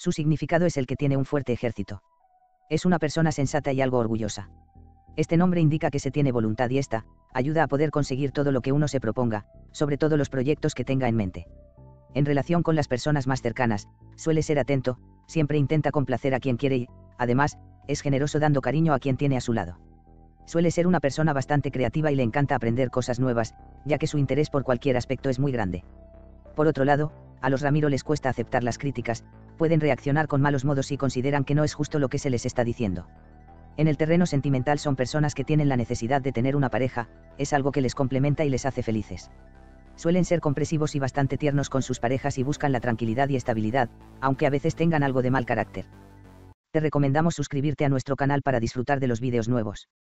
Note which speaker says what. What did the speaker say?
Speaker 1: Su significado es el que tiene un fuerte ejército. Es una persona sensata y algo orgullosa. Este nombre indica que se tiene voluntad y esta ayuda a poder conseguir todo lo que uno se proponga, sobre todo los proyectos que tenga en mente. En relación con las personas más cercanas, suele ser atento, siempre intenta complacer a quien quiere y, además, es generoso dando cariño a quien tiene a su lado. Suele ser una persona bastante creativa y le encanta aprender cosas nuevas, ya que su interés por cualquier aspecto es muy grande. Por otro lado, a los Ramiro les cuesta aceptar las críticas, pueden reaccionar con malos modos si consideran que no es justo lo que se les está diciendo. En el terreno sentimental son personas que tienen la necesidad de tener una pareja, es algo que les complementa y les hace felices. Suelen ser comprensivos y bastante tiernos con sus parejas y buscan la tranquilidad y estabilidad, aunque a veces tengan algo de mal carácter. Te recomendamos suscribirte a nuestro canal para disfrutar de los vídeos nuevos.